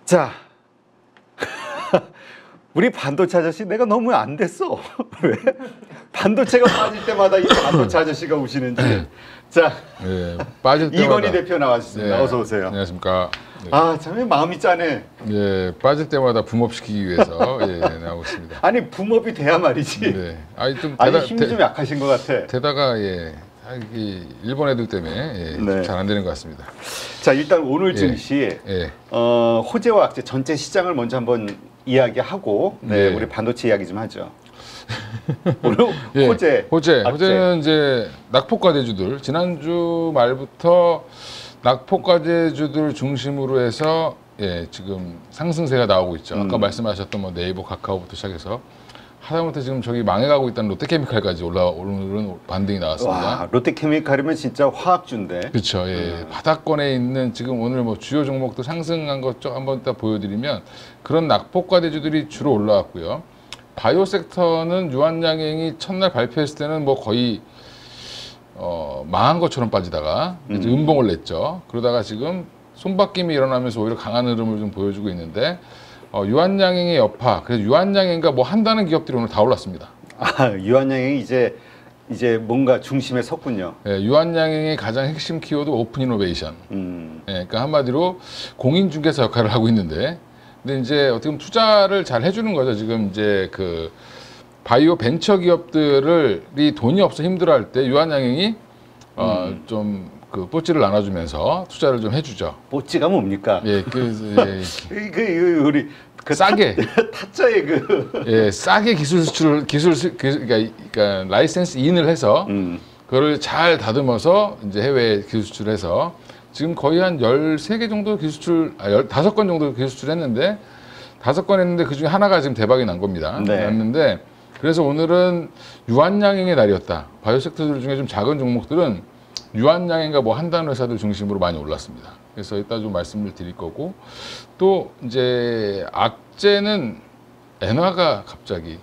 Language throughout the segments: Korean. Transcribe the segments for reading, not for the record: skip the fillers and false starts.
자, 우리 반도체 아저씨 내가 너무 안 됐어. 왜? 반도체가 빠질 때마다 이 반도체 아저씨가 우시는지. 자, 예, 빠질 때마다. 이건희 대표 나와주셨습니다. 예, 어서 오세요. 안녕하십니까. 예. 아, 참 마음이 짜네. 예, 빠질 때마다 붐업시키기 위해서 예, 나오고 있습니다. 아니 붐업이 돼야 말이지. 네, 아니 좀 아니 힘이 좀 약하신 것 같아. 대다가 예, 이 일본 애들 때문에 예, 네. 잘 안 되는 것 같습니다. 자, 일단 오늘 증시 예. 호재와 악재 전체 시장을 먼저 한번 이야기하고 네, 네. 우리 반도체 이야기 좀 하죠. 오늘 예, 호재, 악재. 호재는 이제 낙폭과대주들 지난주 말부터 낙폭과대주들 중심으로 해서 예, 지금 상승세가 나오고 있죠. 아까 말씀하셨던 뭐 네이버, 카카오부터 시작해서 하다못해 지금 저기 망해가고 있다는 롯데케미칼까지 오늘은 반등이 나왔습니다. 와, 롯데케미칼이면 진짜 화학주인데. 그렇죠. 예. 바닥권에 있는 지금 오늘 뭐 주요 종목도 상승한 것 좀 한번 이따 보여드리면 그런 낙폭과대주들이 주로 올라왔고요. 바이오 섹터는 유한양행이 첫날 발표했을 때는 뭐 거의 망한 것처럼 빠지다가 이제 음봉을 냈죠. 그러다가 지금 손바뀜이 일어나면서 오히려 강한 흐름을 좀 보여주고 있는데 유한양행의 여파, 그래서 유한양행과 뭐 한다는 기업들이 오늘 다 올랐습니다. 아, 유한양행이 이제 뭔가 중심에 섰군요. 예, 유한양행의 가장 핵심 키워드 오픈 이노베이션. 예, 그러니까 한마디로 공인중개사 역할을 하고 있는데, 근데 이제 어떻게 보면 투자를 잘 해주는 거죠. 지금 이제 그 바이오 벤처 기업들이 돈이 없어 힘들어할 때 유한양행이 좀 그 뽀찌를 나눠주면서 투자를 좀 해주죠. 뽀찌가 뭡니까? 예, 그 우리 그 싸게 타짜의 그 예, 싸게 그러니까 라이센스 인을 해서 그거를 잘 다듬어서 이제 해외 기술 수출해서 지금 거의 한 13개 정도 기술 수출, 15건 정도 기술 수출했는데 5건 했는데 그 중에 하나가 지금 대박이 난 겁니다. 네. 났는데 그래서 오늘은 유한양행의 날이었다. 바이오 섹터들 중에 좀 작은 종목들은 유한양행과 뭐 한다는 회사들 중심으로 많이 올랐습니다. 그래서 이따 좀 말씀을 드릴 거고 또 이제 악재는 엔화가 갑자기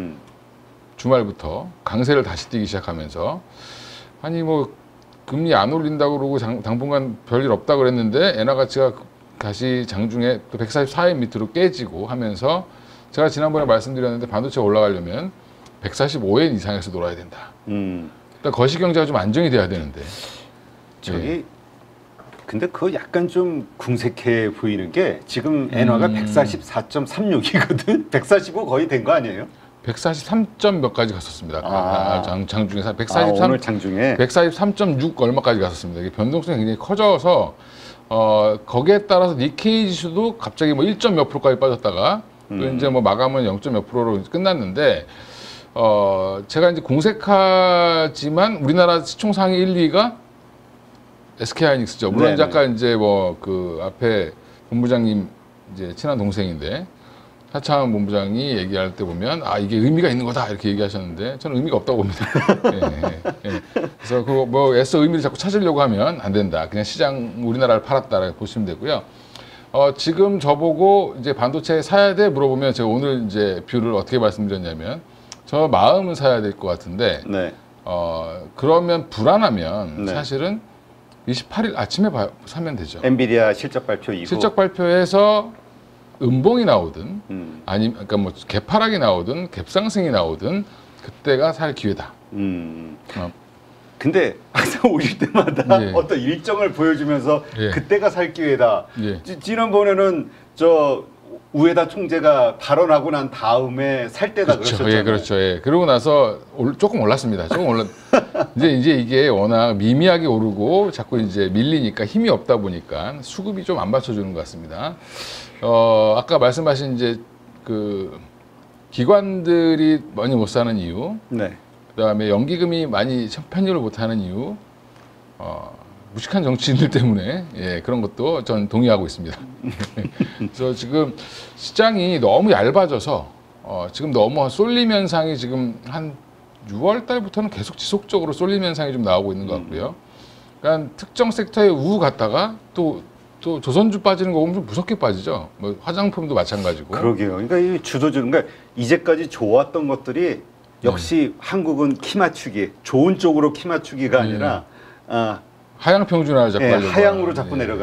주말부터 강세를 다시 띄기 시작하면서 아니 뭐 금리 안 올린다고 그러고 당분간 별일 없다 그랬는데 엔화 가치가 다시 장중에 또 144엔 밑으로 깨지고 하면서 제가 지난번에 말씀드렸는데 반도체가 올라가려면 145엔 이상에서 놀아야 된다. 그러니까 거시경제가 좀 안정이 돼야 되는데 저기 예. 근데 그거 약간 좀 궁색해 보이는 게 지금 엔화가 144.36이거든. 145 거의 된 거 아니에요? 143점 몇 가지 갔었습니다. 장중에 143, 오늘 장중에 143.6 얼마까지 갔었습니다. 이게 변동성이 굉장히 커져서 거기에 따라서 니케이 지수도 갑자기 뭐 1점 몇 프로까지 빠졌다가 또 이제 뭐 마감은 0점 몇 프로로 끝났는데 제가 이제 공색하지만 우리나라 시총 상위 1, 2가 SK하이닉스죠. 물론 네네. 아까 이제 뭐 그 앞에 본부장님 이제 친한 동생인데 하창한 본부장이 얘기할 때 보면 아 이게 의미가 있는 거다 이렇게 얘기하셨는데 저는 의미가 없다고 봅니다. 예. 그래서 그거 뭐 애써 의미를 자꾸 찾으려고 하면 안 된다. 그냥 시장 우리나라를 팔았다라고 보시면 되고요. 지금 저보고 이제 반도체 사야 돼 물어보면 제가 오늘 이제 뷰를 어떻게 말씀드렸냐면 저 마음은 사야 될 것 같은데 네. 그러면 불안하면 네. 사실은 28일 아침에 사면 되죠. 엔비디아 실적 발표 이후 실적 발표에서 음봉이 나오든 아니면 그러니까 뭐 개파락이 나오든 갭상승이 나오든 그때가 살 기회다. 근데 항상 오실 때마다 예. 어떤 일정을 보여주면서 예. 그때가 살 기회다. 예. 지난번에는 저 우에다 총재가 발언하고 난 다음에 살 때다 그렇죠. 그러셨잖아요. 예, 그렇죠. 예. 그러고 나서 조금 올랐습니다. 조금 이제 이게 워낙 미미하게 오르고 자꾸 이제 밀리니까 힘이 없다 보니까 수급이 좀 안 받쳐주는 것 같습니다. 아까 말씀하신 이제 그 기관들이 많이 못 사는 이유, 네. 그다음에 연기금이 많이 편입을 못하는 이유, 무식한 정치인들 때문에 예, 그런 것도 전 동의하고 있습니다. 그래서 지금 시장이 너무 얇아져서 지금 너무 쏠림 현상이 지금 한 6월 달부터는 계속 지속적으로 쏠림 현상이 좀 나오고 있는 것 같고요. 그러니까 특정 섹터에 우우 갔다가 또 조선주 빠지는 거 보면 좀 무섭게 빠지죠. 뭐 화장품도 마찬가지고. 그러게요. 그러니까 이 주도주, 그러니까 이제까지 좋았던 것들이 역시 한국은 키 맞추기, 좋은 쪽으로 키 맞추기가 아니라 하향 평준화를 자꾸 예, 하려고 하향으로 하는, 자꾸 예, 내려가는.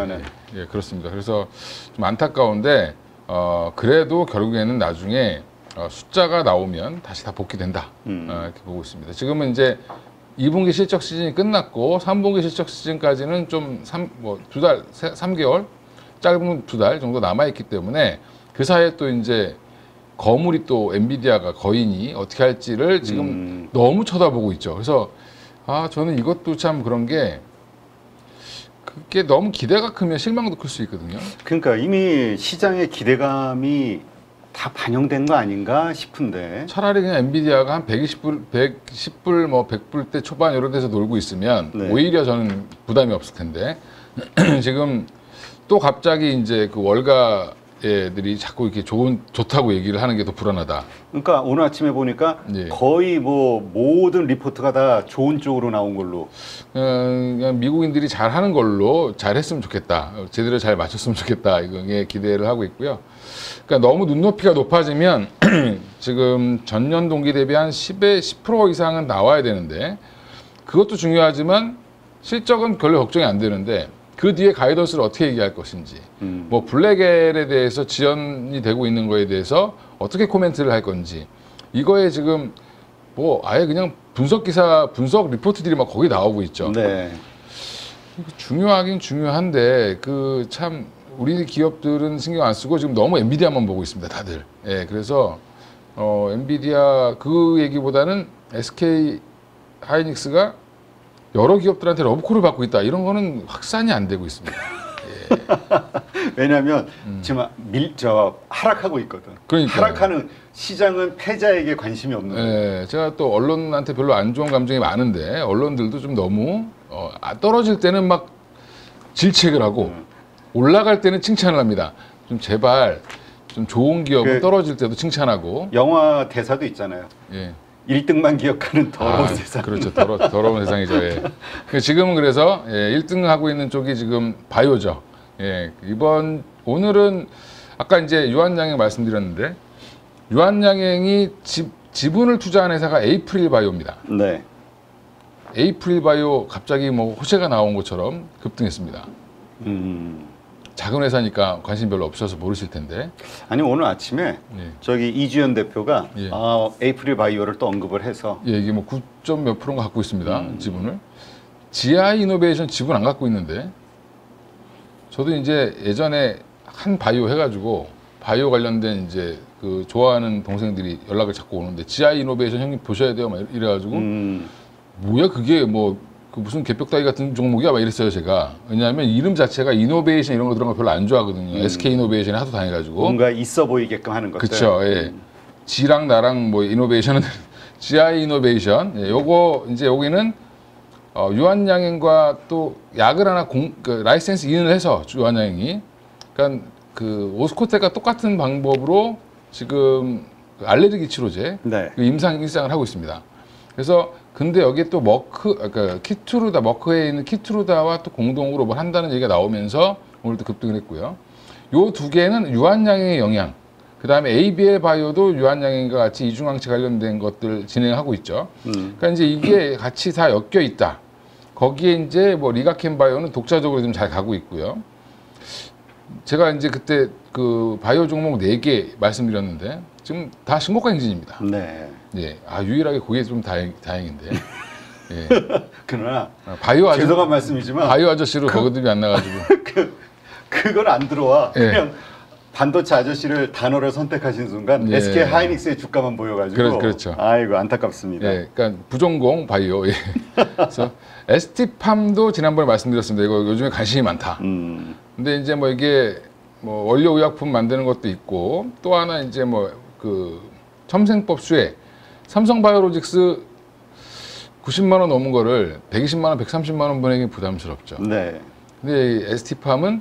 예, 그렇습니다. 그래서 좀 안타까운데 그래도 결국에는 나중에 숫자가 나오면 다시 다 복귀된다. 이렇게 보고 있습니다. 지금은 이제 2분기 실적 시즌이 끝났고 3분기 실적 시즌까지는 좀 3개월, 짧은 2달 정도 남아있기 때문에 그 사이에 또 이제 거물이 또 엔비디아가 거인이 어떻게 할지를 지금 너무 쳐다보고 있죠. 그래서 저는 이것도 참 그런 게 그게 너무 기대가 크면 실망도 클 수 있거든요. 그러니까 이미 시장의 기대감이 다 반영된 거 아닌가 싶은데. 차라리 그냥 엔비디아가 한 120불, 110불, 뭐 100불대 초반 이런 데서 놀고 있으면 네. 오히려 저는 부담이 없을 텐데 지금 또 갑자기 이제 그 월가 애들이 자꾸 이렇게 좋다고 얘기를 하는 게 더 불안하다. 그러니까 오늘 아침에 보니까 예. 거의 뭐 모든 리포트가 다 좋은 쪽으로 나온 걸로. 그냥 미국인들이 잘 하는 걸로 잘 했으면 좋겠다. 제대로 잘 맞췄으면 좋겠다. 이거에 기대를 하고 있고요. 그러니까 너무 눈높이가 높아지면 지금 전년 동기 대비 한 10% 이상은 나와야 되는데 그것도 중요하지만 실적은 별로 걱정이 안 되는데 그 뒤에 가이던스를 어떻게 얘기할 것인지 뭐 블랙엘에 대해서 지연이 되고 있는 거에 대해서 어떻게 코멘트를 할 건지 이거에 지금 뭐 아예 그냥 분석 리포트들이 막 거기 나오고 있죠. 네. 중요하긴 중요한데 그 참 우리 기업들은 신경 안 쓰고 지금 너무 엔비디아만 보고 있습니다, 다들. 예, 그래서 엔비디아 그 얘기보다는 SK 하이닉스가 여러 기업들한테 러브콜을 받고 있다. 이런 거는 확산이 안 되고 있습니다. 왜냐하면 지금 하락하고 있거든. 그러니까요. 하락하는 시장은 패자에게 관심이 없는 거예요. 예, 제가 또 언론한테 별로 안 좋은 감정이 많은데 언론들도 좀 너무 떨어질 때는 막 질책을 하고 올라갈 때는 칭찬을 합니다. 좀 제발 좀 좋은 기업은 떨어질 때도 칭찬하고. 영화 대사도 있잖아요. 예. 1등만 기억하는 더러운 세상. 그렇죠. 더러운 세상이죠. 예. 지금은 그래서 1등 하고 있는 쪽이 지금 바이오죠. 예. 오늘은 아까 이제 유한양행 말씀드렸는데 유한양행이 지분을 투자한 회사가 에이프릴 바이오입니다. 네. 에이프릴 바이오 갑자기 뭐 호재가 나온 것처럼 급등했습니다. 작은 회사니까 관심 별로 없어서 모르실 텐데. 아니 오늘 아침에 예. 저기 이주연 대표가 예. 에이프릴 바이오를 또 언급을 해서 예, 이게 뭐 9점 몇 프로가 갖고 있습니다. 지분을. GI 이노베이션 지분 안 갖고 있는데 저도 이제 예전에 한 바이오 해가지고 바이오 관련된 이제 그 좋아하는 동생들이 연락을 자꾸 오는데 GI 이노베이션 형님 보셔야 돼요 막 이래가지고 뭐야 그게 뭐 그 무슨 개벽다기 같은 종목이야 막 이랬어요 제가. 왜냐하면 이름 자체가 이노베이션 이런 거 들어간 거 별로 안 좋아하거든요. SK 이노베이션에 하도 다녀가지고 뭔가 있어 보이게끔 하는 것들. 그렇죠. 예. G랑 나랑 뭐 이노베이션은 GI 이노베이션. 예, 요거 이제 여기는 유한양행과 또 약을 하나 라이센스 인을 해서 유한양행이 그러니까 그 오스코텍과 똑같은 방법으로 지금 알레르기 치료제 네. 임상 일상을 하고 있습니다. 그래서 근데 여기에 또 그러니까 머크에 있는 키트루다와 또 공동으로 뭘 한다는 얘기가 나오면서 오늘도 급등을 했고요. 요 두 개는 유한양행의 영향. 그 다음에 ABL 바이오도 유한양행과 같이 이중항체 관련된 것들 진행하고 있죠. 그러니까 이제 이게 같이 다 엮여 있다. 거기에 이제 뭐 리가켄 바이오는 독자적으로 좀 잘 가고 있고요. 제가 이제 그때 그 바이오 종목 4개 말씀드렸는데 지금 다 신고가 행진입니다. 네. 예. 유일하게 그게 좀 다행인데. 예. 그러나 바이오 죄송한 말씀이지만 바이오 아저씨로 거기들이 안 나가지고. 그걸 안 들어와. 예. 그냥 반도체 아저씨를 단어를 선택하신 순간 예. SK 하이닉스의 주가만 보여가지고. 그렇죠. 아이고 안타깝습니다. 예. 그러니까 부전공 바이오. 예. 그래서 ST팜도 지난번에 말씀드렸습니다. 이거 요즘에 관심이 많다. 근데 이제 뭐 이게 뭐 원료 의약품 만드는 것도 있고 또 하나 이제 뭐 그 첨생법 수혜 삼성바이오로직스 90만 원 넘은 거를 120만 원, 130만 원 보내기 부담스럽죠. 네. 근데 ST팜은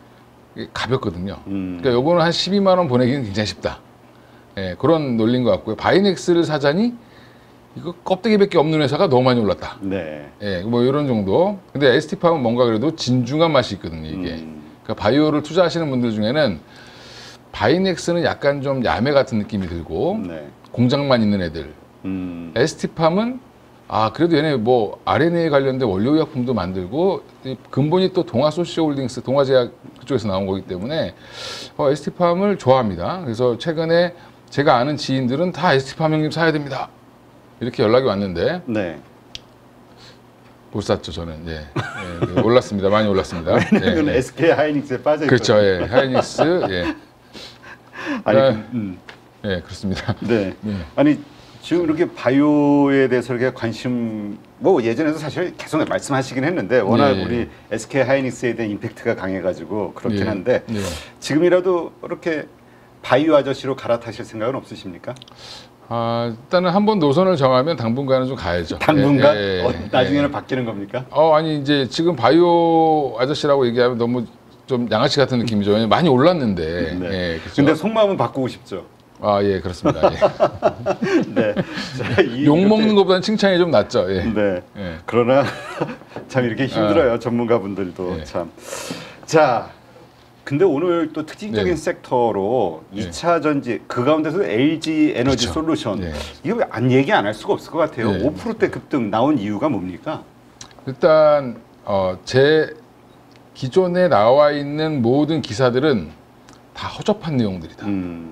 가볍거든요. 그러니까 요거는 한 12만 원 보내기는 굉장히 쉽다. 예, 그런 논리인 것 같고요. 바이넥스를 사자니 이거 껍데기밖에 없는 회사가 너무 많이 올랐다. 네. 예, 뭐 이런 정도. 근데 ST팜은 뭔가 그래도 진중한 맛이 있거든요, 이게. 그러니까 바이오를 투자하시는 분들 중에는 바이넥스는 약간 좀 야매 같은 느낌이 들고 네. 공장만 있는 애들. ST팜은 아 그래도 얘네 뭐 RNA 관련된 원료 의약품도 만들고 이 근본이 또 동아소시홀딩스 동아제약 그쪽에서 나온 거기 때문에 ST팜을 좋아합니다. 그래서 최근에 제가 아는 지인들은 다 ST팜 형님 사야 됩니다. 이렇게 연락이 왔는데 네. 못 샀죠 저는. 예. 예, 올랐습니다. 많이 올랐습니다. 왜냐면 예, SK 하이닉스에 빠져 있거든요. 그렇죠. 예. 하이닉스. 예. 아니, 예, 그렇습니다. 네. 예. 아니 지금 이렇게 바이오에 대해서 이렇게 관심 뭐 예전에도 사실 계속 말씀하시긴 했는데 워낙 예, 예. 우리 SK 하이닉스에 대한 임팩트가 강해가지고 그렇긴 예, 한데 예. 지금이라도 이렇게 바이오 아저씨로 갈아타실 생각은 없으십니까? 아, 일단은 한번 노선을 정하면 당분간은 좀 가야죠. 당분간 예, 예, 나중에는 예. 바뀌는 겁니까? 아니 이제 지금 바이오 아저씨라고 얘기하면 너무 좀 양아치 같은 느낌이죠. 왜냐면 많이 올랐는데. 네. 예, 그렇죠. 근데 속마음은 바꾸고 싶죠. 아, 예, 그렇습니다. 예. 네. 자, 욕 먹는 것보다는 칭찬이 좀 낫죠. 예. 네. 예. 그러나 참 이렇게 힘들어요. 전문가분들도 예. 참. 자, 근데 오늘 또 특징적인 네. 섹터로 2차 전지 그 가운데서 LG 에너지 그렇죠. 솔루션 네. 이거 안 얘기 안 할 수가 없을 것 같아요. 네. 5%대 급등 나온 이유가 뭡니까? 일단 제 기존에 나와 있는 모든 기사들은 다 허접한 내용들이다.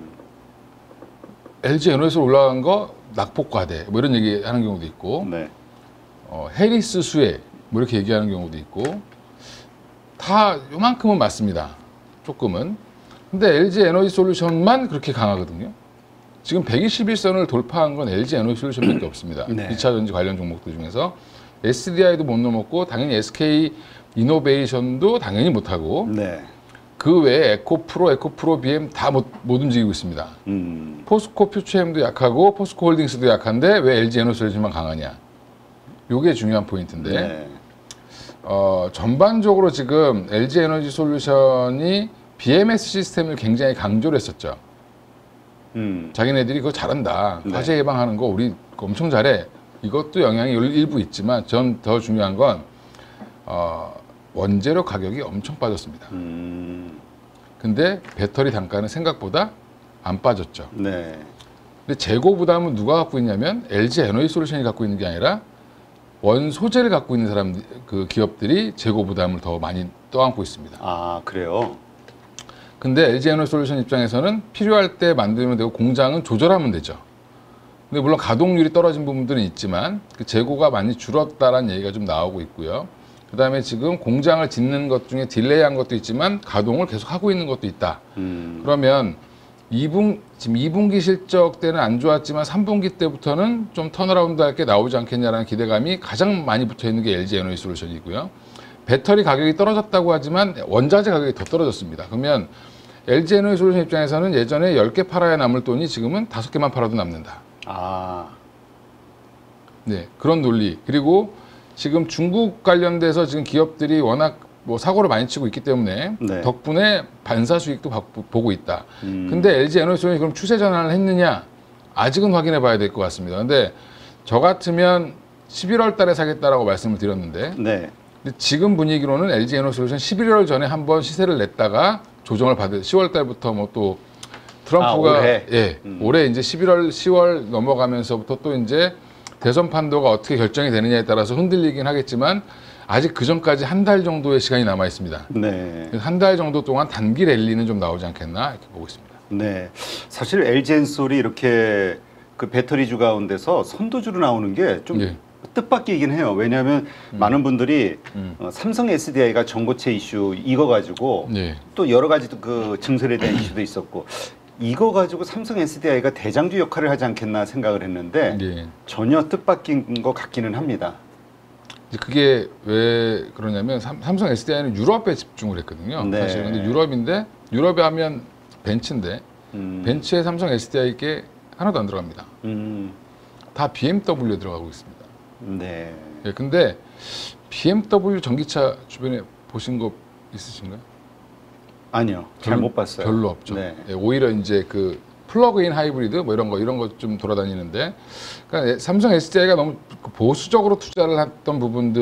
LG 에너지에서 올라간 거 낙폭과대 뭐 이런 얘기 하는 경우도 있고 네. 해리스 수혜 뭐 이렇게 얘기하는 경우도 있고 다 요만큼은 맞습니다. 조금은. 근데 LG 에너지 솔루션만 그렇게 강하거든요. 지금 121선을 돌파한 건 LG 에너지 솔루션밖에 없습니다. 네. 2차 전지 관련 종목들 중에서 SDI도 못 넘었고 당연히 SK 이노베이션도 당연히 못하고 네. 그 외에 에코프로 BM 다 못 움직이고 있습니다. 포스코 퓨처엠도 약하고 포스코 홀딩스도 약한데 왜 LG 에너지 솔루션만 강하냐? 요게 중요한 포인트인데 네. 전반적으로 지금 LG 에너지 솔루션이 BMS 시스템을 굉장히 강조를 했었죠. 자기네들이 그거 잘한다. 네. 화재 예방하는 거 우리 엄청 잘해. 이것도 영향이 일부 있지만 전 더 중요한 건 원재료 가격이 엄청 빠졌습니다. 근데 배터리 단가는 생각보다 안 빠졌죠. 네. 근데 재고 부담은 누가 갖고 있냐면 LG 에너지 솔루션이 갖고 있는 게 아니라 원 소재를 갖고 있는 그 기업들이 재고 부담을 더 많이 떠안고 있습니다. 아, 그래요. 근데 LG 에너지 솔루션 입장에서는 필요할 때 만들면 되고 공장은 조절하면 되죠. 근데 물론 가동률이 떨어진 부분들은 있지만 그 재고가 많이 줄었다라는 얘기가 좀 나오고 있고요. 그다음에 지금 공장을 짓는 것 중에 딜레이한 것도 있지만 가동을 계속 하고 있는 것도 있다. 그러면 지금 2분기 실적 때는 안 좋았지만 3분기 때부터는 좀 턴어라운드 할 게 나오지 않겠냐라는 기대감이 가장 많이 붙어 있는 게 LG 에너지 솔루션이고요. 배터리 가격이 떨어졌다고 하지만 원자재 가격이 더 떨어졌습니다. 그러면 LG 에너지 솔루션 입장에서는 예전에 10개 팔아야 남을 돈이 지금은 5개만 팔아도 남는다. 아. 네, 그런 논리. 그리고 지금 중국 관련돼서 지금 기업들이 워낙 뭐 사고를 많이 치고 있기 때문에 네. 덕분에 반사 수익도 보고 있다. 근데 LG 에너지 솔루션이 그럼 추세 전환을 했느냐? 아직은 확인해 봐야 될 것 같습니다. 근데 저 같으면 11월 달에 사겠다라고 말씀을 드렸는데 네. 근데 지금 분위기로는 LG 에너지 솔루션 11월 전에 한번 시세를 냈다가 조정을 받을 10월 달부터 뭐 또 트럼프가 올해? 예, 올해 이제 11월 10월 넘어가면서부터 또 이제 대선 판도가 어떻게 결정이 되느냐에 따라서 흔들리긴 하겠지만 아직 그 전까지 한 달 정도의 시간이 남아 있습니다. 네. 한 달 정도 동안 단기 랠리는 좀 나오지 않겠나 이렇게 보고 있습니다. 네. 사실 LG엔솔이 이렇게 그 배터리주 가운데서 선도주로 나오는 게 좀 예. 뜻밖이긴 해요. 왜냐하면 많은 분들이 삼성 SDI가 전고체 이슈 이거 가지고 네. 또 여러 가지 그 증설에 대한 이슈도 있었고 이거 가지고 삼성 SDI가 대장주 역할을 하지 않겠나 생각을 했는데 예. 전혀 뜻밖인 것 같기는 합니다. 이제 그게 왜 그러냐면 삼성 SDI는 유럽에 집중을 했거든요. 네. 사실 근데 유럽인데 유럽에 하면 벤츠인데 벤츠에 삼성 SDI 게 하나도 안 들어갑니다. 다 BMW에 들어가고 있습니다. 네. 예, 근데 BMW 전기차 주변에 보신 거 있으신가요? 아니요. 잘 못 봤어요. 별로 없죠. 네. 예, 오히려 이제 그 플러그인 하이브리드 뭐 이런 거 좀 돌아다니는데, 그러니까 삼성 SDI가 너무 보수적으로 투자를 했던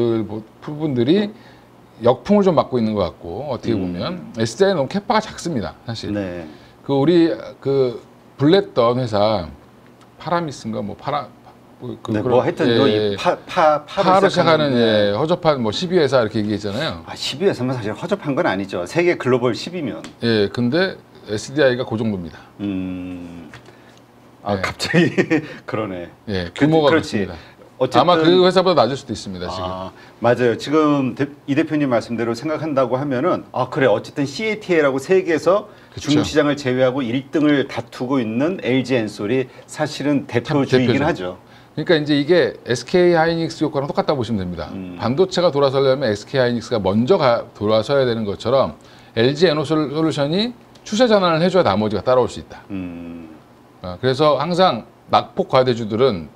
부분들이 역풍을 좀 맞고 있는 것 같고 어떻게 보면 SDI는 너무 캐파가 작습니다, 사실. 네. 그 우리 그 불냈던 회사 파라미스인가 뭐 네, 뭐 하여튼 이 파로 파로 시작하는 네. 허접한 뭐 12회사 이렇게 얘기했잖아요. 12에서만 사실 허접한 건 아니죠. 세계 글로벌 10이면. 예, 근데 SDI가 그 정도입니다. 네. 갑자기 그러네. 예, 규모가 그렇지. 그렇습니다. 어쨌든 아마 그 회사보다 낮을 수도 있습니다. 지금. 맞아요. 지금 이 대표님 말씀대로 생각한다고 하면은 그래 어쨌든 CATL하고 세계에서 그쵸. 중국 시장을 제외하고 1등을 다투고 있는 LG 엔솔이 사실은 대표주이긴 대표죠. 하죠. 그러니까 이제 이게 SK 하이닉스 효과랑 똑같다고 보시면 됩니다. 반도체가 돌아서려면 SK 하이닉스가 먼저 돌아서야 되는 것처럼 LG 에너솔루션이 추세 전환을 해줘야 나머지가 따라올 수 있다. 그래서 항상 낙폭 과대주들은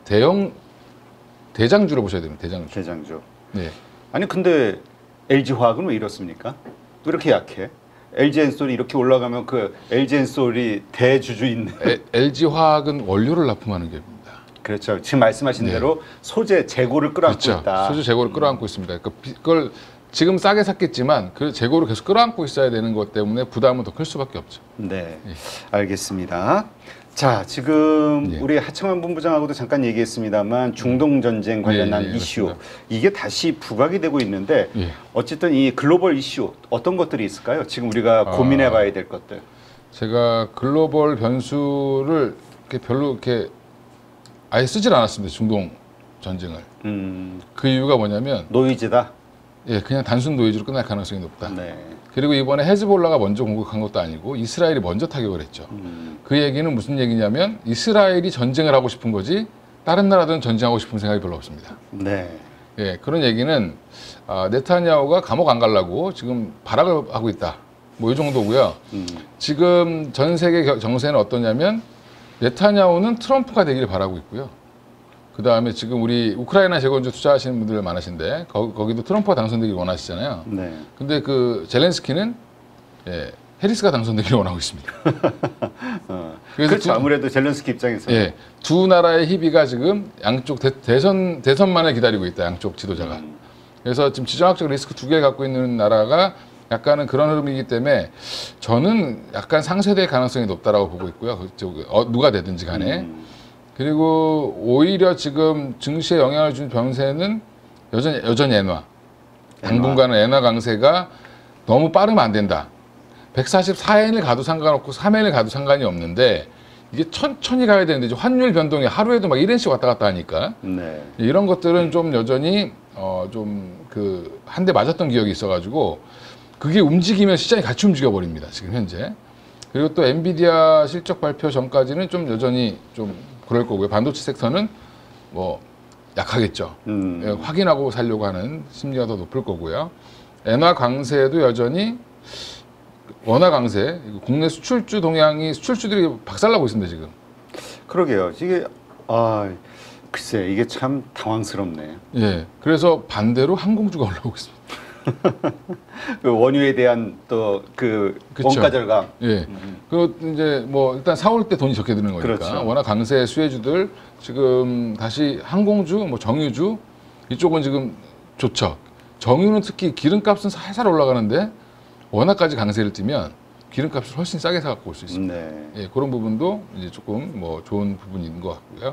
대장주로 보셔야 됩니다. 대장주. 네. 아니 근데 LG 화학은 왜 이렇습니까? 왜 이렇게 약해? LG 엔솔이 이렇게 올라가면 그 LG 엔솔이 대주주 있는. LG 화학은 원료를 납품하는 기업입니다. 그렇죠. 지금 말씀하신 네. 대로 소재 재고를 끌어안고 그렇죠. 있다. 소재 재고를 끌어안고 있습니다. 그걸 지금 싸게 샀겠지만 그 재고를 계속 끌어안고 있어야 되는 것 때문에 부담은 더 클 수밖에 없죠. 네, 예. 알겠습니다. 자, 지금 예. 우리 하청환 본부장하고도 잠깐 얘기했습니다만 중동 전쟁 관련한 예, 이슈 맞습니다. 이게 다시 부각이 되고 있는데 예. 어쨌든 이 글로벌 이슈 어떤 것들이 있을까요? 지금 우리가 고민해봐야 될 것들. 제가 글로벌 변수를 별로 이렇게 아예 쓰질 않았습니다. 중동 전쟁을. 그 이유가 뭐냐면 노이즈다. 그냥 단순 노이즈로 끝날 가능성이 높다. 네. 그리고 이번에 헤즈볼라가 먼저 공격한 것도 아니고 이스라엘이 먼저 타격을 했죠. 그 얘기는 무슨 얘기냐면 이스라엘이 전쟁을 하고 싶은 거지 다른 나라들은 전쟁하고 싶은 생각이 별로 없습니다. 네. 그런 얘기는 네타냐후가 감옥 안 가려고 지금 발악을 하고 있다. 뭐 이 정도고요. 지금 전 세계 정세는 어떠냐면 네타냐후는 트럼프가 되기를 바라고 있고요. 그 다음에 지금 우리 우크라이나 재건주 투자하시는 분들 많으신데 거기도 트럼프가 당선되길 원하시잖아요. 네. 근데 그 젤렌스키는 해리스가 당선되길 원하고 있습니다. 그래서 그렇죠. 아무래도 젤렌스키 입장에서. 두 나라의 희비가 지금 양쪽 대선만을 기다리고 있다. 양쪽 지도자가. 그래서 지금 지정학적 리스크 두 개를 갖고 있는 나라가 약간은 그런 흐름이기 때문에 저는 약간 상쇄될 가능성이 높다라고 보고 있고요. 누가 되든지 간에. 그리고 오히려 지금 증시에 영향을 준 병세는 여전히 엔화. 당분간은 엔화 강세가 너무 빠르면 안 된다. 144엔을 가도 상관없고 3엔을 가도 상관이 없는데 이게 천천히 가야 되는데 이제 환율 변동이 하루에도 막 1엔씩 왔다 갔다 하니까 네. 이런 것들은 좀 여전히 좀 그 한 대 맞았던 기억이 있어가지고 그게 움직이면 시장이 같이 움직여 버립니다. 지금 현재. 그리고 또 엔비디아 실적 발표 전까지는 좀 여전히 좀 그럴 거고요. 반도체 섹터는 뭐 약하겠죠. 확인하고 살려고 하는 심리가 더 높을 거고요. 엔화 강세도 여전히 원화 강세, 국내 수출주 동향이 수출주들이 박살나고 있습니다 지금. 그러게요. 이게 글쎄 이게 참 당황스럽네. 그래서 반대로 항공주가 올라오고 있습니다. 그 원유에 대한 또 그 원가 절감. 그 이제 뭐 일단 사올 때 돈이 적게 드는 거니까. 그렇죠. 워낙 강세 수혜주들 지금 다시 항공주, 뭐 정유주 이쪽은 지금 좋죠. 정유는 특히 기름값은 살살 올라가는데 원화까지 강세를 띠면 기름값을 훨씬 싸게 사갖고 올 수 있습니다. 그런 부분도 이제 조금 뭐 좋은 부분인 것 같고요.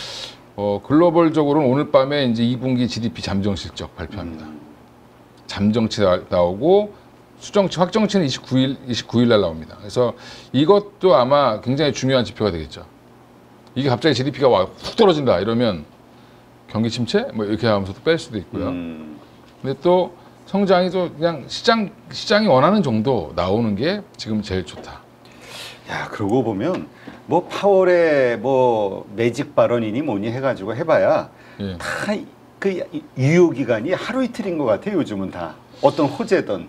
글로벌적으로는 오늘 밤에 이제 2분기 GDP 잠정 실적 발표합니다. 잠정치 나오고 수정치, 확정치는 29일 날 나옵니다. 그래서 이것도 아마 굉장히 중요한 지표가 되겠죠. 이게 갑자기 GDP가 훅 떨어진다 이러면 경기 침체 뭐 이렇게 하면서 또 뺄 수도 있고요. 근데 또 성장이 또 그냥 시장이 원하는 정도 나오는 게 지금 제일 좋다. 야, 그러고 보면 뭐 파월의 뭐 매직 발언이니 뭐니 해가지고 해봐야 다 그 유효 기간이 하루 이틀인 것 같아요. 요즘은 다 어떤 호재든.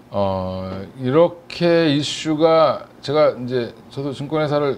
이렇게 이슈가 제가 이제 저도 증권회사를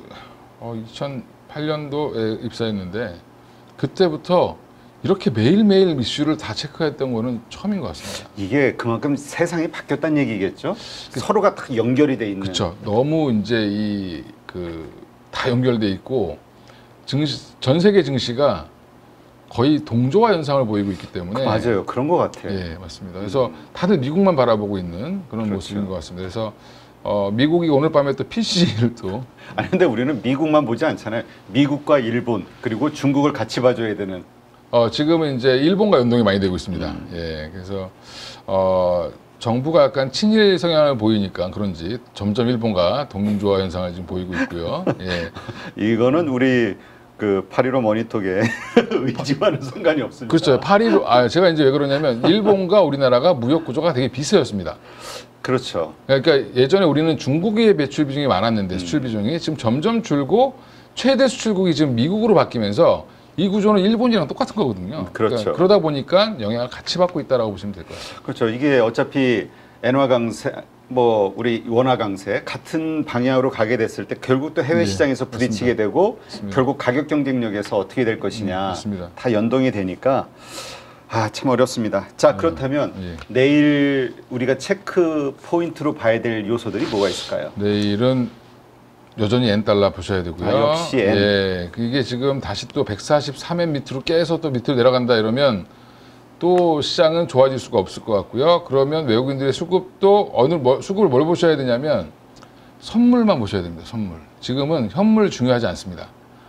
2008년도에 입사했는데 그때부터 이렇게 매일매일 이슈를 다 체크했던 거는 처음인 것 같습니다. 이게 그만큼 세상이 바뀌었다는 얘기겠죠? 서로가 다 연결이 돼 있는. 그렇죠. 너무 이제 다 연결돼 있고 전 세계 증시가 거의 동조화 현상을 보이고 있기 때문에 맞아요. 그런 것 같아요. 맞습니다. 그래서 다들 미국만 바라보고 있는 그런 모습인 것 같습니다. 그래서 미국이 오늘 밤에 또 PC를 또 아니 근데 우리는 미국만 보지 않잖아요. 미국과 일본 그리고 중국을 같이 봐줘야 되는. 지금은 이제 일본과 연동이 많이 되고 있습니다. 예, 그래서 정부가 약간 친일 성향을 보이니까 그런지 점점 일본과 동맹조화 현상을 지금 보이고 있고요. 예. 이거는 우리 그 8.15 머니톡에 의지와는 상관이 없습니다. 그렇죠. 8.15 제가 이제 왜 그러냐면 일본과 우리나라가 무역 구조가 되게 비슷했습니다. 그렇죠. 그러니까 예전에 우리는 중국의 매출 비중이 많았는데 수출 비중이 지금 점점 줄고 최대 수출국이 지금 미국으로 바뀌면서 이 구조는 일본이랑 똑같은 거거든요. 그렇죠. 그러니까 그러다 보니까 영향을 같이 받고 있다라고 보시면 될 것 같아요. 그렇죠. 이게 어차피 엔화 강세, 뭐 우리 원화 강세 같은 방향으로 가게 됐을 때 결국 또 해외 네, 시장에서 부딪히게 맞습니다. 되고 맞습니다. 결국 가격 경쟁력에서 어떻게 될 것이냐 맞습니다. 다 연동이 되니까 참 어렵습니다. 자, 그렇다면 예. 내일 우리가 체크 포인트로 봐야 될 요소들이 뭐가 있을까요? 내일은 여전히 엔 달러 보셔야 되고요. 역시 엔. 예, 이게 지금 다시 또 143엔 밑으로 깨서 또 밑으로 내려간다 이러면 또 시장은 좋아질 수가 없을 것 같고요. 그러면 외국인들의 수급도 수급을 뭘 보셔야 되냐면 선물만 보셔야 됩니다. 선물. 지금은 현물 중요하지 않습니다.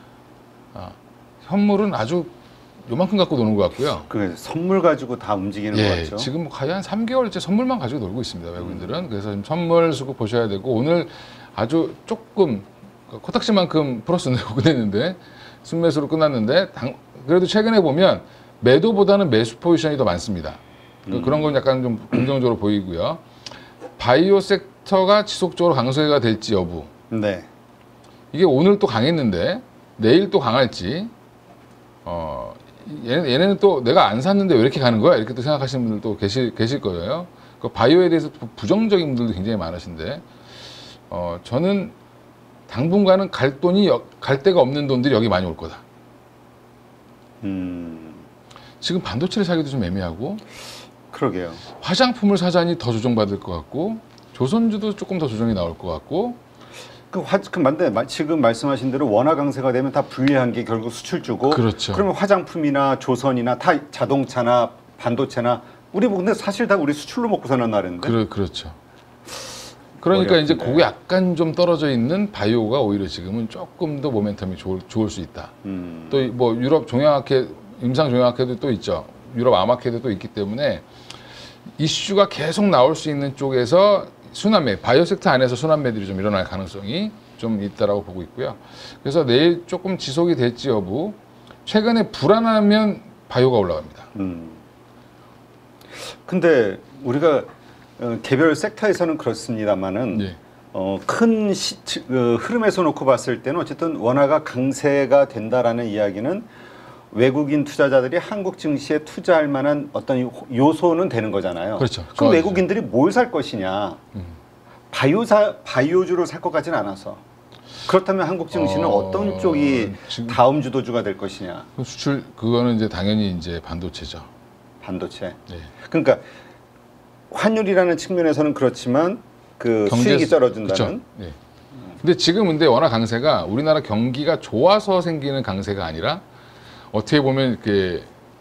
현물은 아주 요만큼 갖고 노는 것 같고요. 그 선물 가지고 다 움직이는 것 같죠. 지금 거의 한 3개월째 선물만 가지고 놀고 있습니다. 외국인들은. 그래서 지금 선물 수급 보셔야 되고 오늘 아주 조금 코딱지만큼 플러스 내고 끝냈는데 순매수로 끝났는데 그래도 최근에 보면 매도보다는 매수 포지션이 더 많습니다. 그런 건 약간 좀 긍정적으로 보이고요. 바이오 섹터가 지속적으로 강세가 될지 여부. 네. 이게 오늘 또 강했는데 내일 또 강할지. 얘네는 또 내가 안 샀는데 왜 이렇게 가는 거야? 이렇게 또 생각하시는 분들도 계실 거예요. 그 바이오에 대해서 부정적인 분들도 굉장히 많으신데, 저는 당분간은 갈 데가 없는 돈들이 여기 많이 올 거다. 지금 반도체를 사기도 좀 애매하고, 그러게요. 화장품을 사자니 더 조정받을 것 같고, 조선주도 조금 더 조정이 나올 것 같고, 맞네. 지금 말씀하신 대로 원화 강세가 되면 다 불리한 게 결국 수출주고. 그렇죠. 그러면 화장품이나 조선이나 다 자동차나 반도체나 우리 근데 사실 다 우리 수출로 먹고 사는 나라인데. 그렇죠. 그러니까 어렵네. 이제 그게 약간 좀 떨어져 있는 바이오가 오히려 지금은 조금 더 모멘텀이 좋을 수 있다. 또 뭐 유럽 종양학회, 임상 종양학회도 또 있죠. 유럽 암학회도 또 있기 때문에 이슈가 계속 나올 수 있는 쪽에서 순환매, 바이오 섹터 안에서 순환매들이 좀 일어날 가능성이 좀 있다라고 보고 있고요. 그래서 내일 조금 지속이 될지 여부. 최근에 불안하면 바이오가 올라갑니다. 근데 우리가 개별 섹터에서는 그렇습니다만은 예. 큰 흐름에서 놓고 봤을 때는 어쨌든 원화가 강세가 된다라는 이야기는 외국인 투자자들이 한국 증시에 투자할 만한 어떤 요소는 되는 거잖아요. 그렇죠. 그럼 외국인들이 뭘 살 것이냐? 바이오주를 살 것 같지는 않아서. 그렇다면 한국 증시는 어떤 쪽이 다음 주도주가 될 것이냐? 수출 그거는 이제 당연히 이제 반도체죠. 반도체. 네. 그러니까 환율이라는 측면에서는 그렇지만 그 수익이 떨어진다는. 네. 근데 지금 워낙 강세가 우리나라 경기가 좋아서 생기는 강세가 아니라 어떻게 보면 이렇게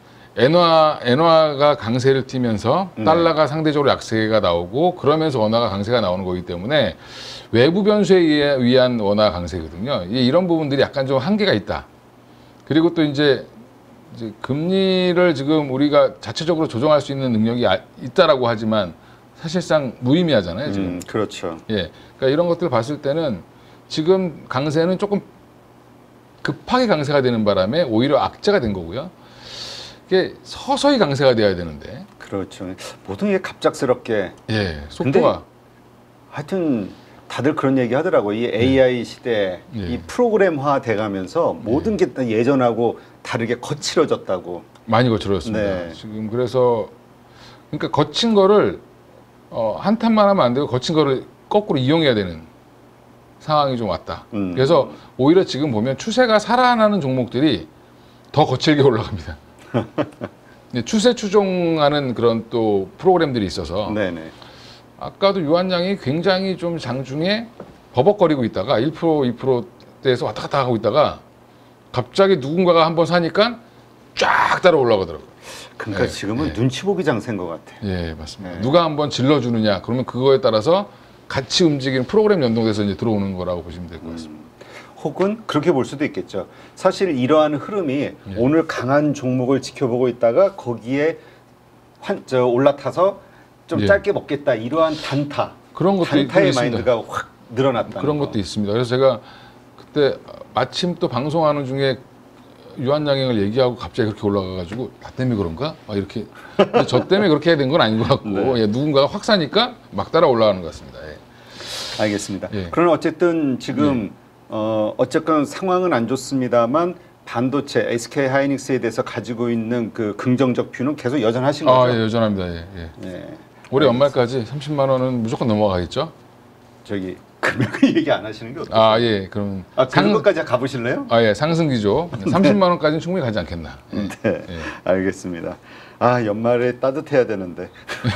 엔화가 강세를 띠면서 달러가 상대적으로 약세가 나오고 그러면서 원화가 강세가 나오는 거기 때문에 외부 변수에 의한 원화 강세거든요. 이런 부분들이 약간 좀 한계가 있다. 그리고 또 이제 금리를 지금 우리가 자체적으로 조정할 수 있는 능력이 있다라고 하지만 사실상 무의미하잖아요. 지금. 그렇죠. 예, 그러니까 이런 것들 봤을 때는 지금 강세는 조금 급하게 강세가 되는 바람에 오히려 악재가 된 거고요. 이게 서서히 강세가 돼야 되는데. 그렇죠. 모든 게 갑작스럽게. 예, 속도가. 하여튼 다들 그런 얘기 하더라고요. 이 AI 시대, 이 프로그램화 돼가면서 모든 게 예전하고 다르게 거칠어졌다고. 많이 거칠어졌습니다. 네. 지금 그래서 그러니까 거친 거를 한탄만 하면 안 되고 거친 거를 거꾸로 이용해야 되는 상황이 좀 왔다. 그래서 오히려 지금 보면 추세가 살아나는 종목들이 더 거칠게 올라갑니다. 추세 추종하는 그런 또 프로그램들이 있어서 네네. 아까도 유한양이 굉장히 좀 장중에 버벅거리고 있다가 1% 2%대에서 왔다 갔다 하고 있다가 갑자기 누군가가 한번 사니까 쫙 따라 올라가더라고요. 그러니까 지금은 눈치 보기 장세인 것 같아요. 예, 맞습니다. 누가 한번 질러주느냐 그러면 그거에 따라서 같이 움직이는 프로그램 연동돼서 이제 들어오는 거라고 보시면 될 것 같습니다. 혹은 그렇게 볼 수도 있겠죠. 사실 이러한 흐름이 오늘 강한 종목을 지켜보고 있다가 거기에 올라타서 좀 예. 짧게 먹겠다 이러한 그런 것도 단타의 있습니다. 마인드가 확 늘어났다. 그런 것도 있습니다. 그래서 제가 그때 마침 또 방송하는 중에 유한양행을 얘기하고 갑자기 그렇게 올라가가지고 나 때문에 그런가? 막 이렇게 근데 저 때문에 그렇게 해야 된 건 아닌 것 같고 네. 예, 누군가가 확 사니까 막 따라 올라가는 것 같습니다. 예. 알겠습니다. 예. 그러나 어쨌든 지금 어쨌건 상황은 안 좋습니다만 반도체 SK 하이닉스에 대해서 가지고 있는 그 긍정적 뷰는 계속 여전하신 거죠? 예, 여전합니다. 예, 예. 네. 올해 연말까지 30만 원은 무조건 넘어가겠죠? 저기 금액을 얘기 안 하시는 게 어때요? 예. 그럼 그것까지 가보실래요? 예, 상승기죠. 30만 원까지는 충분히 가지 않겠나. 예. 네, 예. 알겠습니다. 연말에 따뜻해야 되는데.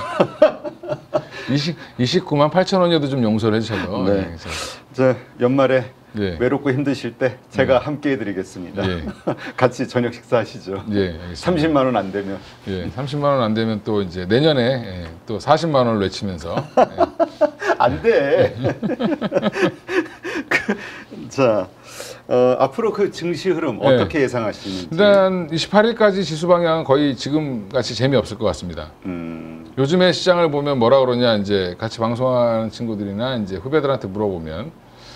29만 8천 원이어도 좀 용서를 해주셔도. 네. 예, 그래서. 저 연말에 예. 외롭고 힘드실 때 제가 함께 해드리겠습니다. 예. 같이 저녁 식사하시죠. 예, 알겠습니다. 30만 원 안 되면. 예, 30만 원 안 되면 또 이제 내년에 예, 또 40만 원을 외치면서 예. 안 돼. 자, 앞으로 그 증시 흐름 어떻게 예상하시는지. 일단 28일까지 지수 방향은 거의 지금 같이 재미없을 것 같습니다. 요즘에 시장을 보면 뭐라 그러냐 이제 같이 방송하는 친구들이나 이제 후배들한테 물어보면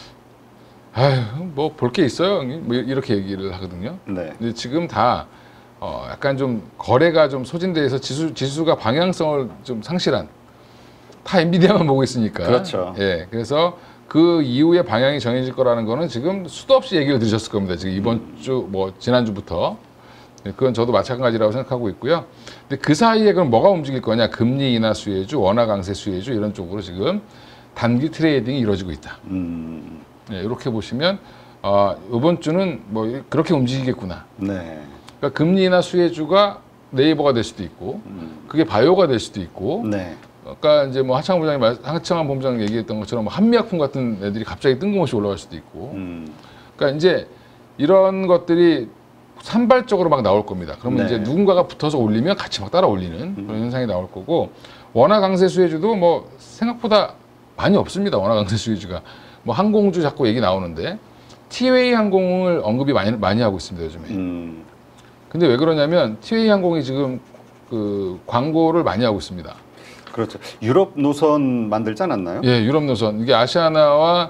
아유 뭐 볼 게 있어요 형님? 뭐 이렇게 얘기를 하거든요. 네. 근데 지금 다 약간 좀 거래가 좀 소진돼 있어 지수가 방향성을 좀 상실한 다 엔비디아만 보고 있으니까. 그렇죠. 예, 그래서 그 이후에 방향이 정해질 거라는 거는 지금 수도 없이 얘기를 들으셨을 겁니다. 지금 이번 주 뭐 지난주부터. 예, 그건 저도 마찬가지라고 생각하고 있고요. 근데 그 사이에 그럼 뭐가 움직일 거냐? 금리 인하 수혜주, 원화 강세 수혜주 이런 쪽으로 지금 단기 트레이딩이 이루어지고 있다. 예, 이렇게 보시면 이번 주는 뭐 그렇게 움직이겠구나. 네. 그러니까 금리 인하 수혜주가 네이버가 될 수도 있고, 그게 바이오가 될 수도 있고, 네. 아까 이제 뭐 하창한 본부장이 얘기했던 것처럼 뭐 한미약품 같은 애들이 갑자기 뜬금없이 올라갈 수도 있고, 그러니까 이제 이런 것들이 산발적으로 막 나올 겁니다. 그러면 네. 이제 누군가가 붙어서 올리면 같이 막 따라 올리는 그런 현상이 나올 거고, 원화 강세 수혜주도 뭐 생각보다 많이 없습니다. 원화 강세 수혜주가 뭐 항공주 자꾸 얘기 나오는데 티웨이 항공을 언급이 많이 하고 있습니다 요즘에. 근데 왜 그러냐면 티웨이 항공이 지금 그 광고를 많이 하고 있습니다. 그렇죠. 유럽 노선 만들지 않았나요? 예, 유럽 노선 이게 아시아나와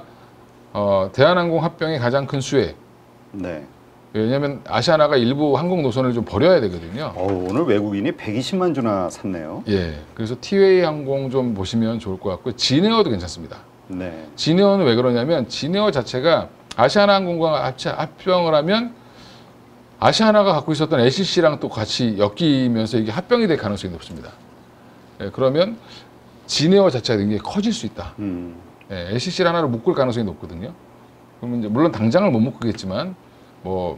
대한항공 합병의 가장 큰 수혜. 네. 왜냐하면 아시아나가 일부 항공 노선을 좀 버려야 되거든요. 오늘 외국인이 120만 주나 샀네요. 예, 그래서 티웨이 항공 좀 보시면 좋을 것 같고 진에어도 괜찮습니다. 네. 진에어는 왜 그러냐면 진에어 자체가 아시아나 항공과 합병을 하면 아시아나가 갖고 있었던 LCC랑 또 같이 엮이면서 이게 합병이 될 가능성이 높습니다. 예, 그러면 진에어 자체가 굉장히 커질 수 있다. 예, LCC를 하나로 묶을 가능성이 높거든요. 그러면 이제 물론 당장을 못 묶겠지만 뭐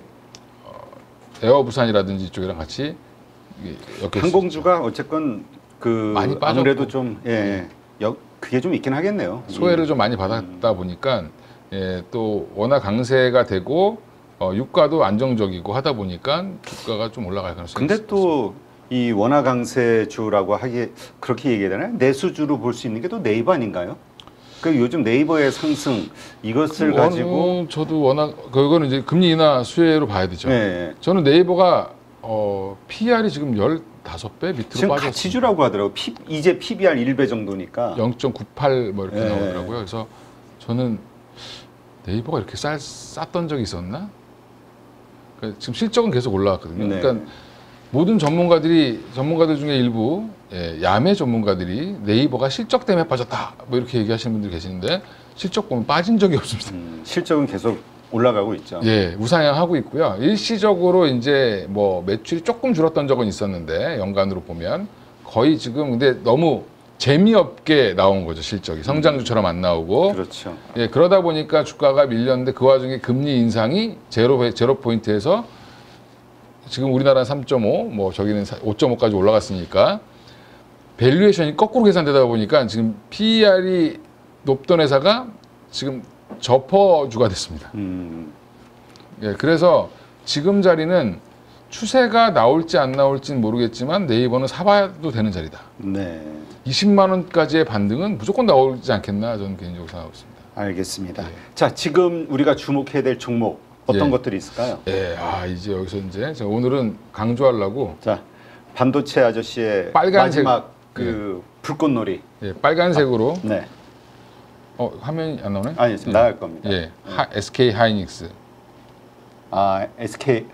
에어부산이라든지 이쪽이랑 같이 엮일 항공주가 어쨌건 그 많이 빠졌고. 아무래도 좀 그게 좀 있긴 하겠네요. 소외를 좀 많이 받았다 보니까 예, 또 워낙 강세가 되고 유가도 안정적이고 하다 보니까 주가가 좀 올라갈 가능성이 근데 있습니다. 또 이 원화 강세주라고 하기 그렇게 얘기되나요? 내수주로 볼 수 있는 게 또 네이버 아닌가요? 그 요즘 네이버의 상승 이것을 가지고 저도 워낙 그거는 이제 금리 인하 수혜로 봐야 되죠. 네. 저는 네이버가 PR이 지금 15배 밑으로 지금 빠졌어요. 가치주라고 하더라고. 이제 PBR 1배 정도니까. 0.98 뭐 이렇게 네. 나오더라고요. 그래서 저는 네이버가 이렇게 쌌던 적이 있었나? 그러니까 지금 실적은 계속 올라왔거든요. 네. 그러니까 모든 전문가들 중에 일부 야매 전문가들이 네이버가 실적 때문에 빠졌다 뭐 이렇게 얘기하시는 분들 계시는데 실적 보면 빠진 적이 없습니다. 실적은 계속 올라가고 있죠. 예, 우상향하고 있고요. 일시적으로 이제 뭐 매출이 조금 줄었던 적은 있었는데 연간으로 보면 거의 지금 근데 너무 재미없게 나온 거죠 실적이 성장주처럼 안 나오고. 그렇죠. 예, 그러다 보니까 주가가 밀렸는데 그 와중에 금리 인상이 제로 포인트에서 지금 우리나라는 3.5, 뭐 저기는 5.5까지 올라갔으니까 밸류에이션이 거꾸로 계산되다 보니까 지금 PER이 높던 회사가 지금 저퍼주가 됐습니다. 예, 그래서 지금 자리는 추세가 나올지 안 나올지는 모르겠지만 네이버는 사봐도 되는 자리다. 네. 20만 원까지의 반등은 무조건 나오지 않겠나 저는 개인적으로 생각하고 있습니다. 알겠습니다. 예. 자, 지금 우리가 주목해야 될 종목 어떤 예. 것들이 있을까요? 예, 이제 여기서 이제 제가 오늘은 강조하려고 자, 반도체 아저씨의 빨간색. 마지막 그 불꽃놀이. 예, 빨간색으로 네. 화면이 안 나오네? 아니, 지금 나갈 겁니다. 예, SK 하이닉스. 아, SK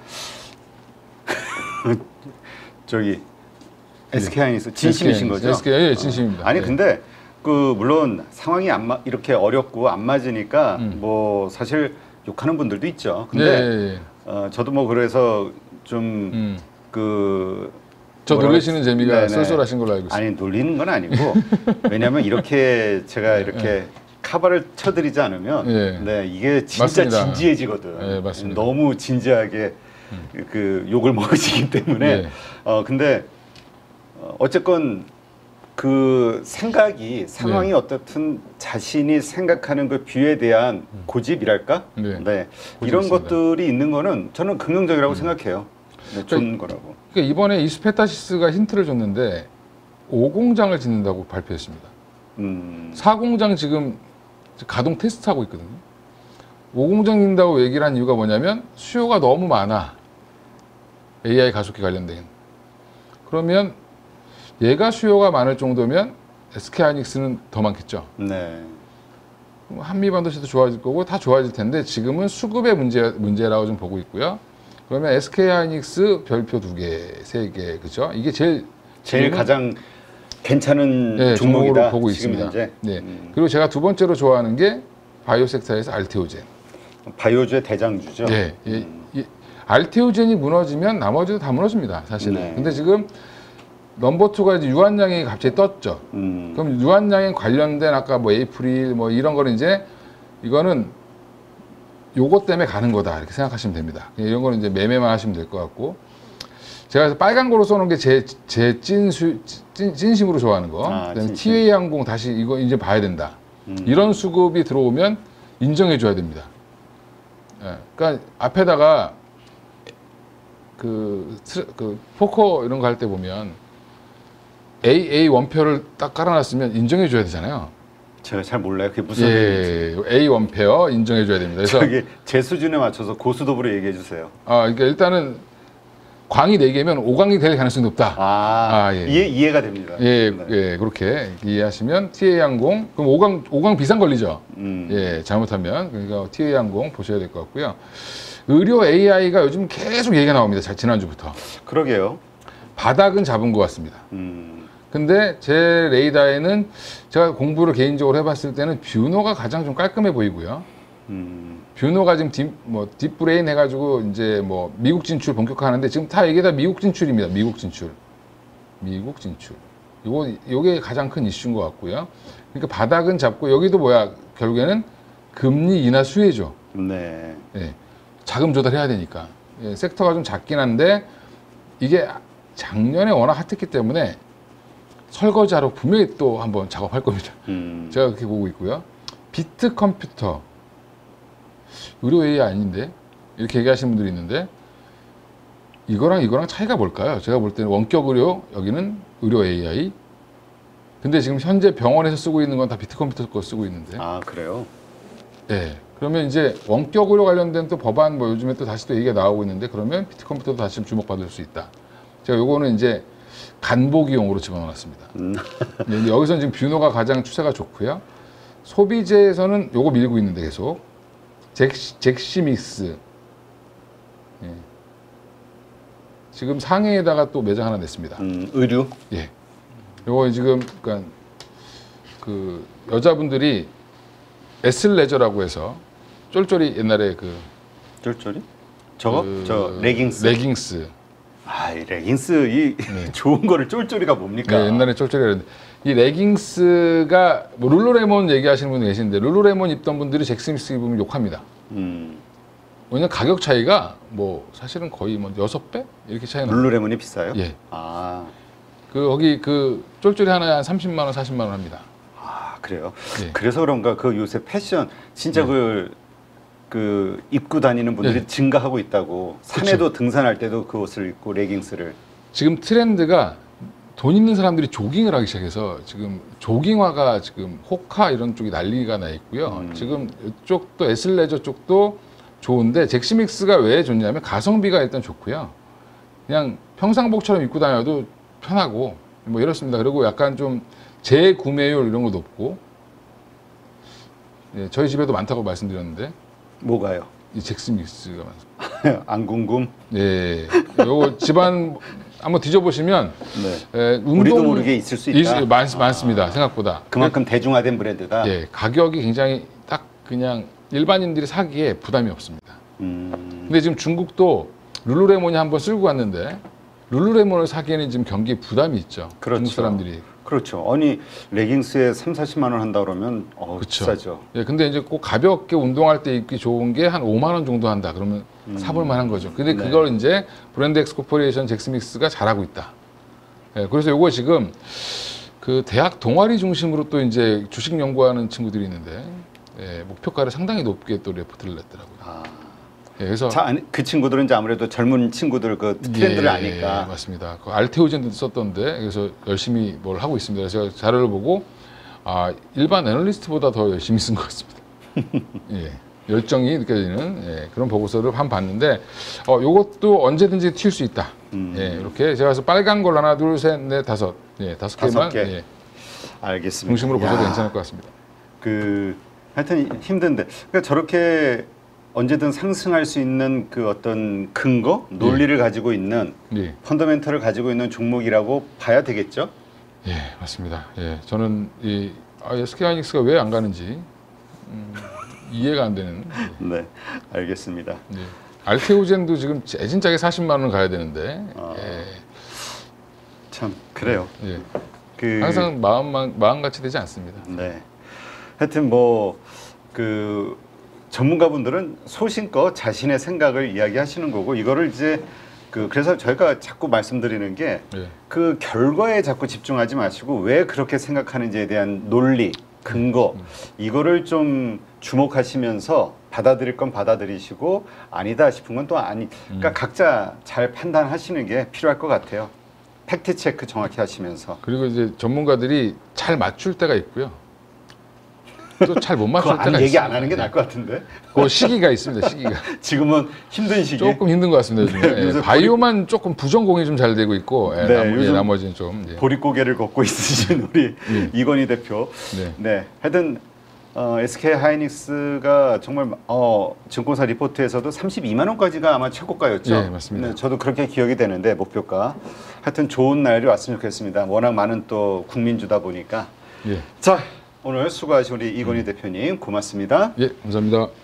저기 SK 하이닉스 진심이신 거죠? SK, 예, 진심입니다. 아니 예. 근데 그 물론 상황이 이렇게 어렵고 안 맞으니까 뭐 사실 욕하는 분들도 있죠. 근데 예, 예. 저도 뭐 그래서 좀 그 저 놀리시는 재미가 네네. 쏠쏠하신 걸로 알고 있습니다. 아니 놀리는 건 아니고 왜냐하면 이렇게 제가 이렇게 카바를 쳐드리지 않으면 예. 네 이게 진짜 맞습니다. 진지해지거든. 예, 맞습니다. 너무 진지하게 그 욕을 먹으시기 때문에 예. 근데 어쨌건 그 생각이 상황이 네. 어떻든 자신이 생각하는 그 뷰에 대한 고집이랄까? 네. 네. 고집 이런 있습니다. 것들이 있는 거는 저는 긍정적이라고 생각해요. 네, 좋은 거라고. 그러니까 이번에 이스페타시스가 힌트를 줬는데 5공장을 짓는다고 발표했습니다. 4공장 지금 가동 테스트하고 있거든요. 5공장 짓는다고 얘기를 한 이유가 뭐냐면 수요가 너무 많아. AI 가속기 관련된. 그러면 얘가 수요가 많을 정도면 SK하이닉스는 더 많겠죠. 네. 한미 반도체도 좋아질 거고 다 좋아질 텐데 지금은 수급의 문제라고 좀 보고 있고요. 그러면 SK하이닉스 별표 2개, 3개, 그죠? 이게 제일 가장 괜찮은 네, 종목이다. 종목으로 보고 지금 있습니다. 현재. 네. 그리고 제가 두 번째로 좋아하는 게 바이오 섹터에서 알테오젠. 바이오주의 대장주죠. 네. 알테오젠이 무너지면 나머지도 다 무너집니다, 사실은. 네. 근데 지금 넘버 2가 이제 유한양이 갑자기 떴죠. 그럼 유한양에 관련된 아까 뭐 에이프릴 뭐 이런 거는 이제 이거는 요거 때문에 가는 거다 이렇게 생각하시면 됩니다. 이런 거는 이제 매매만 하시면 될 것 같고 제가 그래서 빨간 거로 써놓은 게 제 찐심으로 좋아하는 거. 그다음에 진심. TA 항공 다시 이거 이제 봐야 된다. 이런 수급이 들어오면 인정해줘야 됩니다. 예, 그러니까 앞에다가 그 포커 이런 거 할 때 보면 AA 원표를 딱 깔아놨으면 인정해줘야 되잖아요. 제가 잘 몰라요. 그게 무슨 의미인지. A 원페어 인정해줘야 됩니다. 그래서 저기 제 수준에 맞춰서 고수톱으로 얘기해 주세요. 그러니까 일단은 광이 4개면 5광이 될 가능성이 높다. 예. 이해가 됩니다. 예, 네. 예, 그렇게 이해하시면 TA 항공 그럼 5광 비상 걸리죠. 음. 예, 잘못하면 그러니까 TA 항공 보셔야 될 것 같고요. 의료 AI가 요즘 계속 얘기가 나옵니다. 지난주부터 그러게요. 바닥은 잡은 것 같습니다. 근데 제 레이더에는 제가 공부를 개인적으로 해봤을 때는 뷰노가 가장 좀 깔끔해 보이고요. 뷰노가 지금 딥브레인 해가지고 이제 뭐 미국 진출 본격화하는데 지금 다 이게 다 미국 진출입니다. 미국 진출. 요게 가장 큰 이슈인 것 같고요. 그러니까 바닥은 잡고 여기도 뭐야 결국에는 금리 인하 수혜죠. 네. 예, 자금 조달해야 되니까. 예, 섹터가 좀 작긴 한데 이게 작년에 워낙 핫했기 때문에 설거지하러 분명히 또 한번 작업할 겁니다. 제가 그렇게 보고 있고요. 비트 컴퓨터 의료 AI 아닌데 이렇게 얘기하시는 분들이 있는데 이거랑 차이가 뭘까요? 제가 볼 때는 원격 의료 여기는 의료 AI. 근데 지금 현재 병원에서 쓰고 있는 건 다 비트 컴퓨터 거 쓰고 있는데. 그래요? 네. 그러면 이제 원격 의료 관련된 또 법안 뭐 요즘에 또 다시 또 얘기가 나오고 있는데 그러면 비트 컴퓨터도 다시 좀 주목받을 수 있다. 제가 요거는 이제 간보기용으로 집어넣었습니다. 근데 여기서는 지금 뷰노가 가장 추세가 좋고요. 소비재에서는 요거 밀고 있는데 계속 잭시믹스. 예. 지금 상해에다가 또 매장 하나 냈습니다. 의류? 예. 요거 지금 그러니까 그 여자분들이 에슬레저라고 해서 쫄쫄이 옛날에 그 쫄쫄이? 저거? 저 레깅스. 레깅스. 이 레깅스 좋은 거를 쫄쫄이가 뭡니까? 네, 옛날에 쫄쫄이랬는데 이 레깅스가 뭐 룰루레몬 얘기하시는 분이 계시는데 룰루레몬 입던 분들이 잭스미스 입으면 욕합니다. 왜냐면 가격 차이가 뭐 사실은 거의 뭐 6배 이렇게 차이 나요. 룰루레몬이 비싸요? 예. 그 거기 쫄쫄이 하나에 한 30만 원, 40만 원 합니다. 그래요. 예. 그래서 그런가 그 요새 패션 진짜 그 입고 다니는 분들이 네. 증가하고 있다고. 산에도 등산할 때도 그 옷을 입고 레깅스를. 지금 트렌드가 돈 있는 사람들이 조깅을 하기 시작해서 지금 조깅화가 지금 호카 이런 쪽이 난리가 나 있고요. 지금 이쪽도 에슬레저 쪽도 좋은데 잭스믹스가 왜 좋냐면 가성비가 일단 좋고요. 그냥 평상복처럼 입고 다녀도 편하고 뭐 이렇습니다. 그리고 약간 좀 재구매율 이런 거 높고 예, 저희 집에도 많다고 말씀드렸는데 뭐가요? 이 잭스믹스가 많습니다. 안궁금? 예, 요거 집안 한번 뒤져보시면 네. 예, 우리도 모르게 있을 수 있다. 많습니다. 생각보다. 그만큼 대중화된 브랜드다. 예, 가격이 굉장히 딱 그냥 일반인들이 사기에 부담이 없습니다. 근데 지금 중국도 룰루레몬이 한번 쓸고 갔는데 룰루레몬을 사기에는 지금 경기에 부담이 있죠. 그렇죠. 중국 사람들이. 그렇죠. 아니 레깅스에 3-40만 원 한다 그러면 그쵸. 비싸죠. 예, 근데 이제 꼭 가볍게 운동할 때 입기 좋은 게 한 5만 원 정도 한다. 그러면 사볼 만한 거죠. 근데 네. 그걸 이제 브랜드 엑스코퍼레이션 잭스믹스가 잘하고 있다. 예, 그래서 요거 지금 그 대학 동아리 중심으로 또 이제 주식 연구하는 친구들이 있는데 예, 목표가를 상당히 높게 또 레포트를 냈더라고요. 아. 예, 그래서 자, 그 친구들은 이제 아무래도 젊은 친구들 그 트렌드를 예, 아니까. 맞습니다. 그 알테오젠도 썼던데 그래서 열심히 뭘 하고 있습니다. 그래서 제가 자료를 보고 아 일반 애널리스트보다 더 열심히 쓴 것 같습니다. 예, 열정이 느껴지는 예, 그런 보고서를 한 봤는데 요것도 언제든지 튈 수 있다. 예, 이렇게 제가 그래서 빨간 걸 하나 둘 셋 넷 다섯 예, 다섯 개만 개. 예, 알겠습니다. 중심으로 보셔도 야, 괜찮을 것 같습니다. 그 하여튼 힘든데 그러니까 저렇게 언제든 상승할 수 있는 그 어떤 근거, 논리를 가지고 있는 예, 펀더멘털을 가지고 있는 종목이라고 봐야 되겠죠? 예, 맞습니다. 예, 저는 이 SK하이닉스가 왜 안 가는지 이해가 안 되는. 네, 알겠습니다. 예. 알테오젠도 지금 애진짜게 40만 원을 가야 되는데 참 그래요. 예, 그 항상 마음같이 되지 않습니다. 네. 하여튼 뭐 그 전문가분들은 소신껏 자신의 생각을 이야기하시는 거고 이거를 이제 그래서 저희가 자꾸 말씀드리는 게 예. 그 결과에 자꾸 집중하지 마시고 왜 그렇게 생각하는지에 대한 논리, 근거 이거를 좀 주목하시면서 받아들일 건 받아들이시고 아니다 싶은 건 또 아니. 그러니까 각자 잘 판단하시는 게 필요할 것 같아요. 팩트 체크 정확히 하시면서. 그리고 이제 전문가들이 잘 맞출 때가 있고요. 또 잘 못 맞출 그거 때가 얘기 있습니다. 안 하는 게 나을 것 같은데. 그 시기가 있습니다. 시기가 지금은 힘든 시기. 조금 힘든 것 같습니다. 요즘에. 요새 예, 바이오만 조금 부정공이 좀 잘 되고 있고 예, 네, 요즘 나머지는 좀 예. 보릿고개를 걷고 있으신 우리 이건희 대표. 네. 네, 하여튼 SK 하이닉스가 정말 증권사 리포트에서도 32만 원까지가 아마 최고가였죠. 네, 맞습니다. 네, 저도 그렇게 기억이 되는데 목표가. 하여튼 좋은 날이 왔으면 좋겠습니다. 워낙 많은 또 국민주다 보니까. 예. 자, 오늘 수고하신 우리 이건희 대표님 고맙습니다. 예, 감사합니다.